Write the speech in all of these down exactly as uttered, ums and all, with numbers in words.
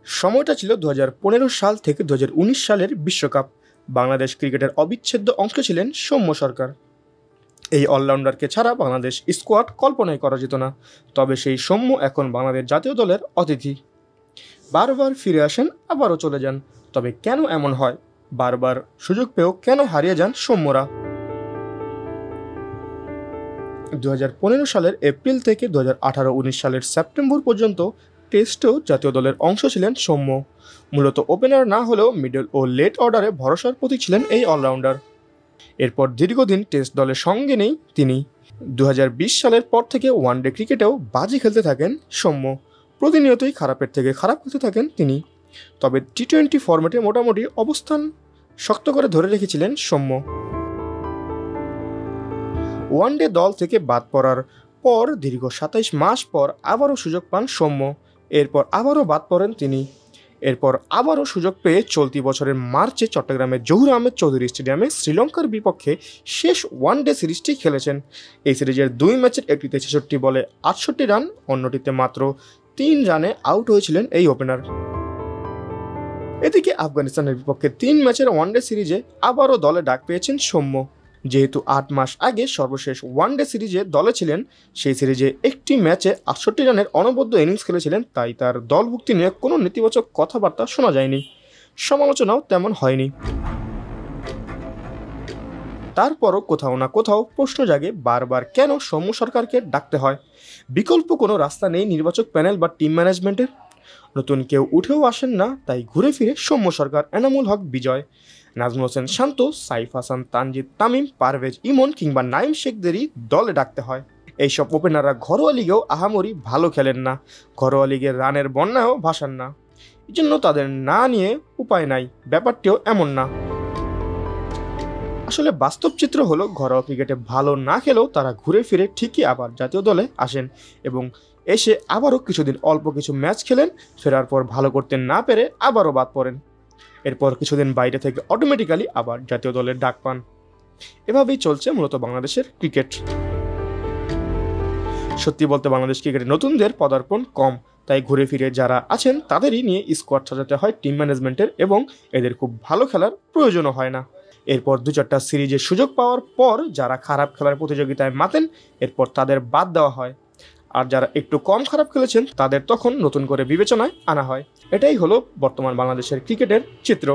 সময়টা ছিল দু হাজার পনেরো সাল থেকে দু হাজার উনিশ সালের বিশ্বকাপ। বাংলাদেশ ক্রিকেটের অবিচ্ছেদ্য অংশ ছিলেন সৌম্য সরকার। এই অলরাউন্ডারকে ছাড়া বাংলাদেশ স্কোয়াড কল্পনাই করা যেত না। তবে সেই সৌম্য এখন বাংলাদেশ জাতীয় দলের অতিথি। বারবার ফিরে আসেন, আবারও চলে যান। তবে কেন এমন হয়? বারবার সুযোগ পেয়েও কেন হারিয়ে যান সৌম্যরা? দু হাজার পনেরো সালের এপ্রিল থেকে দু হাজার আঠারো উনিশ সালের সেপ্টেম্বর পর্যন্ত টেস্টেও জাতীয় দলের অংশ ছিলেন সৌম্য। মূলত ওপেনার না হলেও মিডল ও লেট অর্ডারে ভরসার প্রতীক ছিলেন এই অলরাউন্ডার। এরপর দীর্ঘদিন টেস্ট দলের সঙ্গে নেই তিনি। দু হাজার বিশ সালের পর থেকে ওয়ানডে ক্রিকেটেও বাজি খেলতে থাকেন সৌম্য। প্রতিনিয়তই খারাপের থেকে খারাপ খেলতে থাকেন তিনি। তবে টি টোয়েন্টি ফরম্যাটে মোটামুটি অবস্থান শক্ত করে ধরে রেখেছিলেন সৌম্য। ওয়ানডে দল থেকে বাদ পড়ার পর দীর্ঘ সাতাইশ মাস পর আবারও সুযোগ পান সৌম্য। এরপর আবারও বাদ পড়েন তিনি। এরপর আবারও সুযোগ পেয়ে চলতি বছরের মার্চে চট্টগ্রামের জহুর আহমেদ চৌধুরী স্টেডিয়ামে শ্রীলঙ্কার বিপক্ষে শেষ ওয়ানডে সিরিজটি খেলেছেন। এই সিরিজের দুই ম্যাচের একটিতে ছেষট্টি বলে আটষট্টি রান, অন্যটিতে মাত্র তিন রানে আউট হয়েছিলেন এই ওপেনার। এদিকে আফগানিস্তানের বিপক্ষে তিন ম্যাচের ওয়ানডে সিরিজে আবারও দলে ডাক পেয়েছেন সৌম্য। যেহেতু আট মাস আগে সর্বশেষ ওয়ানডে সিরিজে দলে ছিলেন, সেই সিরিজে একটি ম্যাচে আটষট্টি রানের অনবদ্য ইনিংস খেলেছিলেন, তাই তার দলভুক্তি নিয়ে কোনো নেতিবাচক কথাবার্তা শোনা যায়নি, সমালোচনাও তেমন হয়নি। তারপরও কোথাও না কোথাও প্রশ্ন জাগে বারবার কেন সৌম্য সরকারকে ডাকতে হয়? বিকল্প কোনো রাস্তা নেই নির্বাচক প্যানেল বা টিম ম্যানেজমেন্টের? নতুন কেউ উঠেও আসেন না, তাই ঘুরে ফিরে সৌম্য সরকার, এনামুল হক বিজয়, নাজমুল হোসেন শান্ত, সাইফ হাসান, তানজিদ তামিম, পারভেজ ইমন কিংবা নাইম শেখদেরই দলে ডাকতে হয়। এইসব ওপেনাররা ঘরোয়া লিগেও আহামরি ভালো খেলেন না, ঘরোয়া লিগের রানের বন্যায়ও ভাসান না। এই জন্য তাদের না নিয়ে উপায় নাই, ব্যাপারটিও এমন না। আসলে বাস্তব চিত্র হলো, ঘরোয়া ক্রিকেটে ভালো না খেলেও তারা ঘুরে ফিরে ঠিকই আবার জাতীয় দলে আসেন এবং এসে আবারও কিছুদিন অল্প কিছু ম্যাচ খেলেন, ফেরার পর ভালো করতে না পেরে আবারও বাদ পড়েন। এরপর কিছুদিন বাইরে থেকে অটোমেটিক্যালি আবার জাতীয় দলের ডাক পান। এভাবেই চলছে মূলত বাংলাদেশের ক্রিকেট। সত্যি বলতে বাংলাদেশ ক্রিকেটে নতুনদের পদার্পণ কম, তাই ঘুরে ফিরে যারা আছেন তাদেরই নিয়ে স্কোয়াড সাজাতে হয় টিম ম্যানেজমেন্টের, এবং এদের খুব ভালো খেলার প্রয়োজনও হয় না। এরপর দু চারটা সিরিজের সুযোগ পাওয়ার পর যারা খারাপ খেলার প্রতিযোগিতায় মাতেন, এরপর তাদের বাদ দেওয়া হয়। আর যারা একটু কম খারাপ খেলেছেন তাদের তখন নতুন করে বিবেচনায় আনা হয়। এটাই হলো বর্তমান বাংলাদেশের ক্রিকেটের চিত্র।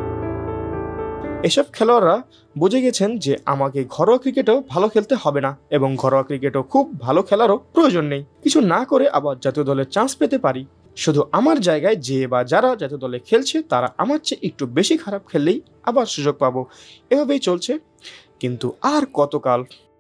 এসব খেলোয়াড়রা বুঝে গেছেন যে আমাকে ঘরোয়া ক্রিকেটেও ভালো খেলতে হবে না, এবং ঘরোয়া ক্রিকেটেও খুব ভালো খেলারও প্রয়োজন নেই। কিছু না করে আবার জাতীয় দলের চান্স পেতে পারি। শুধু আমার জায়গায় যে বা যারা জাতীয় দলে খেলছে তারা আমার চেয়ে একটু বেশি খারাপ খেললেই আবার সুযোগ পাবো। এভাবেই চলছে, কিন্তু আর কতকাল?